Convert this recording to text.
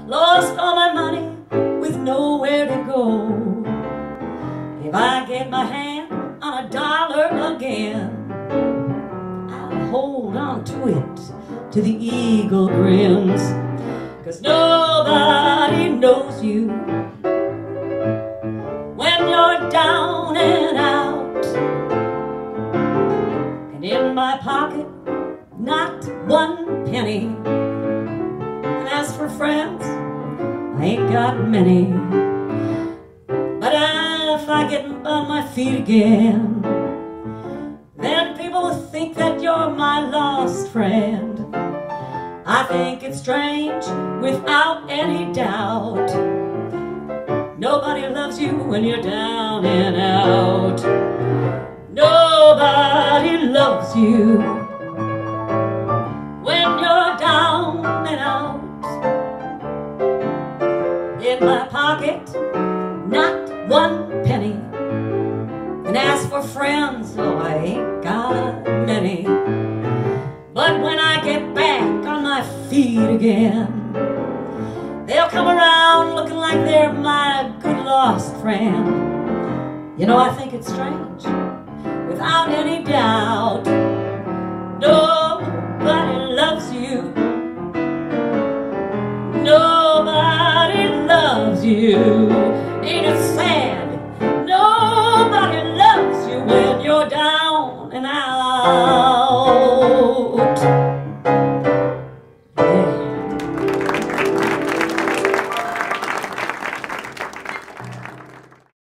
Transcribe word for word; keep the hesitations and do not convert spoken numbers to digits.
lost all my money with nowhere to go. If I get my hand on a dollar again, I'll hold on to it till the eagle grins. 'Cause nobody knows you when you're down and out. And in my pocket, not one penny. And as for friends, I ain't got many. But if I get on my feet again, then people will think that you're my lost friend. I think it's strange, without any doubt. Nobody loves you when you're down and out. Nobody loves you when you're down and out. In my pocket, not one penny. And as for friends, oh, I ain't got many. But when I get back on my feet again, they'll come around looking like they're my good lost friend. You know, I think it's strange, without any doubt.